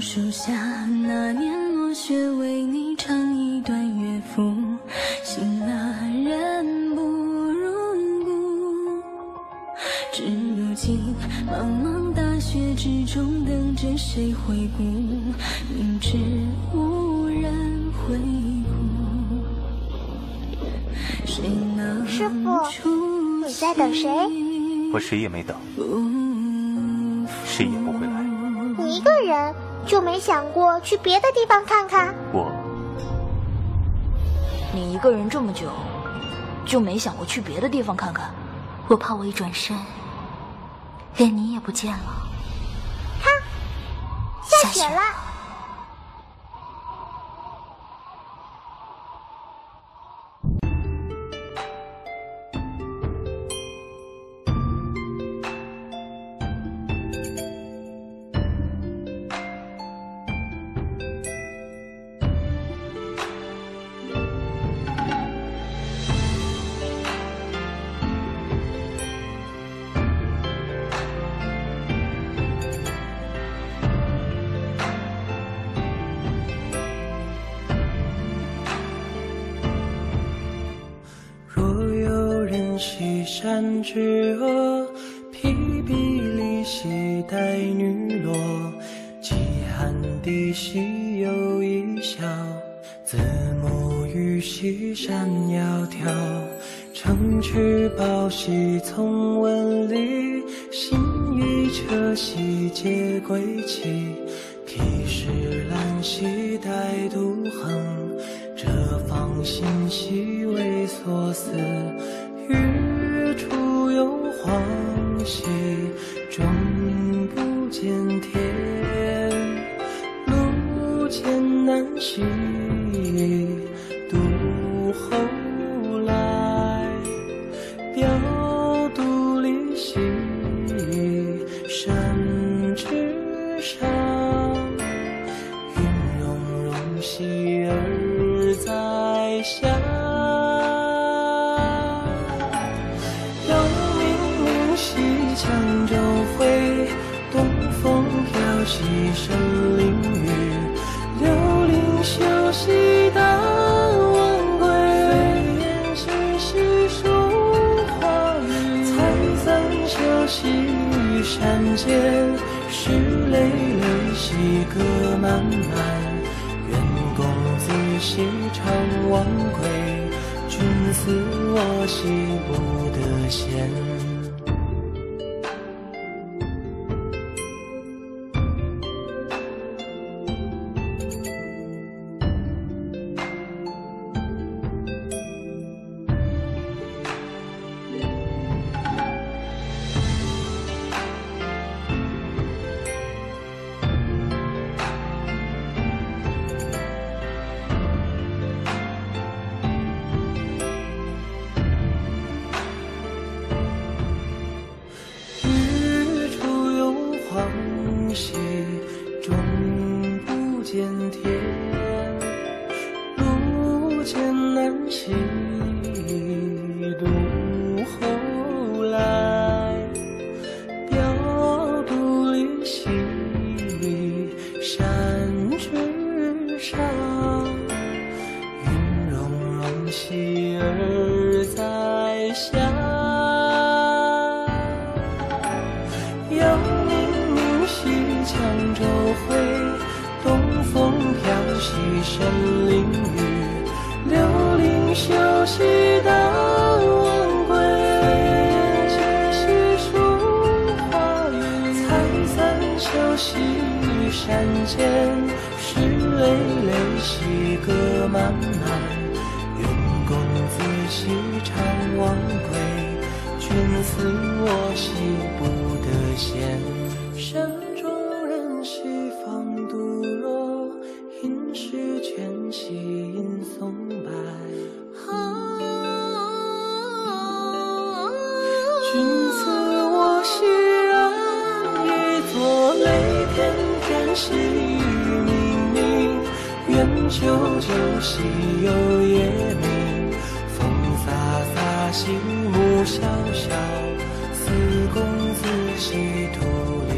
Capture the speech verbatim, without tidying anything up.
树下那年落雪，为你唱一段乐府，醒了人不入骨。至如今茫茫大雪之中，等着谁回顾，明知无人回顾，谁能师傅，你在等谁？ 我谁也没等，谁也不会来。 你一个人就没想过去别的地方看看？ 我， 你一个人这么久，就没想过去别的地方看看？ 我怕我一转身，连你也不见了。 看，下雪了。 西山之阿，披薜离兮带女萝。饥寒地兮有一笑，子母于兮山窈窕。乘渠宝兮从文理，心与车兮皆归期。披石兰兮带杜衡，折芳心兮为所思。日出有黄兮，终不见天。路艰难兮，独后来。表独立兮，山之上。云溶溶兮而在下。江州会，东风飘兮神灵雨。流林修兮当晚归，飞燕兮兮数花雨。采桑修兮山间，石累累兮歌漫漫。愿公子兮常忘归，君思我兮不得闲。兮终不见天，路艰难兮独后来。表独立兮山之上，云溶溶兮而在下。江州会，东风飘兮神灵雨。流林修兮当晚归，飞兮数花雨。采桑修兮山间，石累累兮歌漫漫。愿公子兮常忘归，君思我兮不得闲。山中人兮放杜若，应是泉兮迎松柏。君思我兮然，一作泪翩翩兮雨冥冥。愿久久兮有夜明，风飒飒兮木萧萧。思公子兮徒